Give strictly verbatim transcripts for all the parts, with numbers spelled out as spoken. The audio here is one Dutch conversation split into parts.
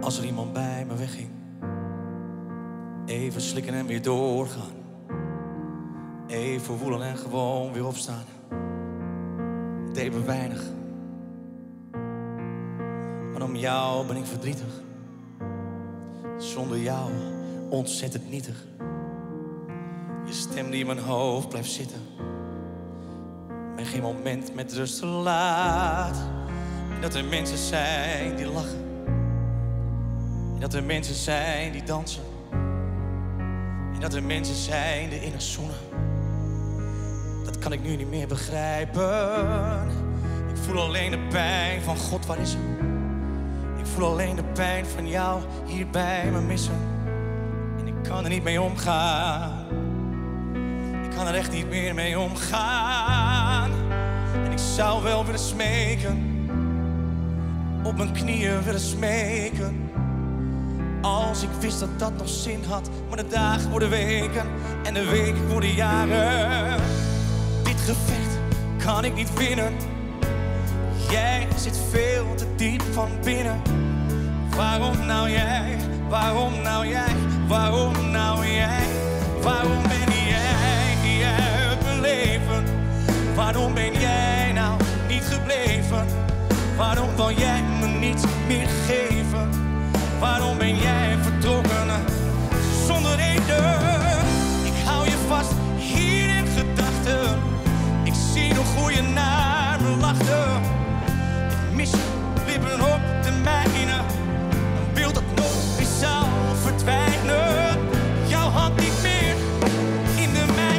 Als er iemand bij me wegging, even slikken en weer doorgaan. Even woelen en gewoon weer opstaan. Het deed me weinig, maar om jou ben ik verdrietig. Zonder jou ontzettend nietig. Je stem die in mijn hoofd blijft zitten, mij geen moment met rust te laat. En dat er mensen zijn die lachen, en dat er mensen zijn die dansen, en dat er mensen zijn die innig zoenen. Dat kan ik nu niet meer begrijpen. Ik voel alleen de pijn van God, waar is ze? Ik voel alleen de pijn van jou hier bij me missen. En ik kan er niet mee omgaan. Ik kan er echt niet meer mee omgaan. En ik zou wel willen smeken, op mijn knieën willen smeken, als ik wist dat dat nog zin had. Maar de dagen worden weken en de weken worden jaren. Dit gevecht kan ik niet winnen. Jij zit veel te diep van binnen. Waarom nou jij? Waarom nou jij? Waarom nou jij? Waarom ben jij hier uit mijn leven? Waarom ben jij nou niet gebleven? Waarom wil jij me niet meer geven? Waarom ben jij vertrokken zonder reden? Ik hou je vast hier in gedachten. Ik zie nog hoe je naar me lachte. Ik mis je lippen op de mijne. Een beeld dat nooit meer zal verdwijnen. Jouw hand niet meer in de mijne.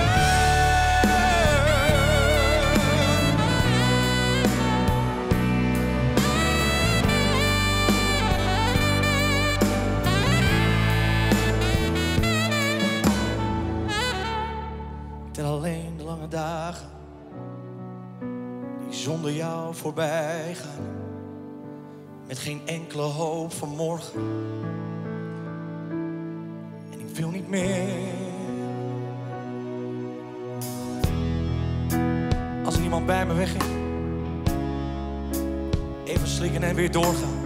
Ik tel alleen de lange dagen die zonder jou voorbij gaan, met geen enkele hoop voor morgen. En ik wil niet meer. Als er iemand bij me wegging, even slikken en weer doorgaan.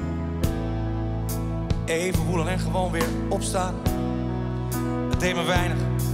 Even woelen en gewoon weer opstaan. Het deed me weinig,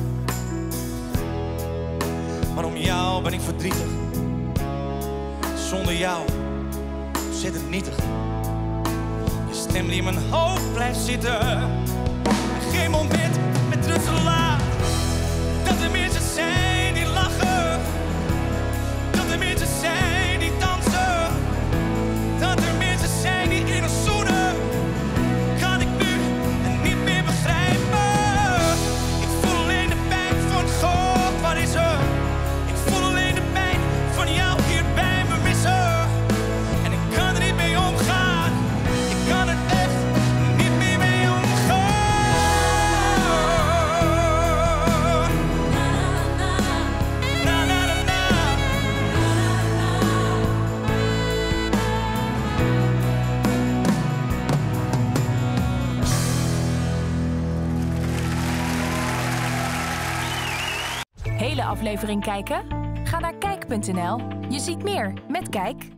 maar om jou ben ik verdrietig. Zonder jou zit het nietig. Je stem die in mijn hoofd blijft zitten. Geen moment met rust te laat. Dat er mensen zijn die lachen. Dat er mensen zijn die dansen. Dat er mensen zijn die in ons zoenen. Kan ik nu niet meer begrijpen. Ik voel alleen de pijn van God, waar is er? Ik voel alleen de pijn van jou hier bij me missen. En ik kan er niet mee omgaan. Ik kan er echt niet meer mee omgaan. Na na na na. Hele aflevering kijken? Ga naar kijk punt n l. Je ziet meer met Kijk.